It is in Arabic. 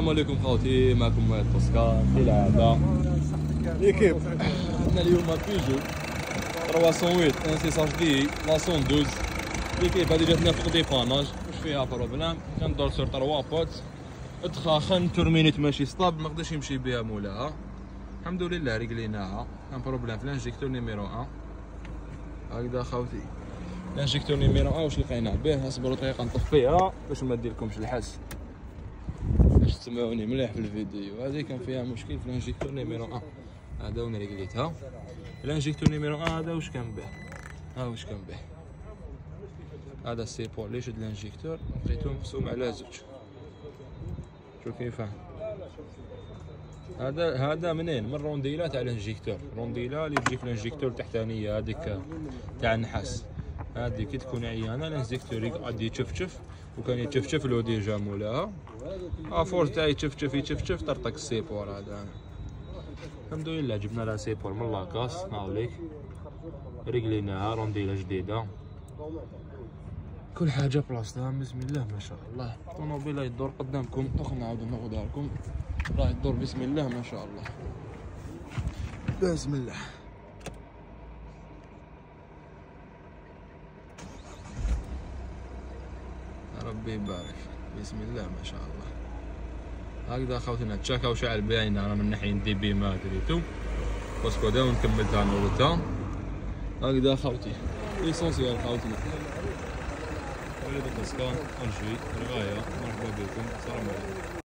السلام عليكم خوتي، معكم مهد باسكال كالعادة. ليكيب عندنا اليوم بيجو 308 1 دي لا 112. ليكيب هادي جاتنا فوق ديباناج، واش فيها بروبلام؟ كندور سور 3 بوت ادخاخن تورمينيت ماشي ستاب، مقدرش يمشي بها مولاها. الحمد لله ريقليناها. كان بروبلام في الانجيكتور نيميرو 1 هكذا خوتي. الانجيكتور نيميرو 1 واش لقيناه به؟ اصبروا دقيقه نطفيها باش ما ديرلكمش الحس، باش تسمعوني مليح في الفيديو. هذه كان فيها مشكل في الانجيكتور نيميرو 1 هذا وين ريقليتها. الانجيكتور نيميرو 1 هذا واش كان به؟ ها واش كان به؟ هذا السيبور اللي شد الانجيكتور لقيتو مقسوم على زوج. شوف كيفاه. هذا منين؟ من رونديلا تاع الانجيكتور، رونديلا اللي تجي في الانجيكتور التحتانيه هذيك تاع النحاس. هذه كي تكون عيانه الانجيكتور يقعد يتشفشف، وكان يتشفشف له ديجا مولاها. افورس تاع يتشفشف طرطق السيبور هذا. الحمد لله جبنا لها سيبور من لاكاس ناوليك، رجليناها رونديلا جديده، كل حاجه بلاصتها. بسم الله ما شاء الله. الطوموبيله يدور قدامكم، دوك نعاودو ناخذها لكم. راه يدور بسم الله ما شاء الله. بسم الله. ربي يبارك. بسم الله ما شاء الله. هكذا خوتنا تشاكاو شعل باينه انا من ناحيه دي بي ما دريتو باسكو دا ونكملتها نورتها. هكذا خوتي ليسونسيال خوتنا. وليد باسكال الجوي الغايه. مرحبا بكم، السلام عليكم.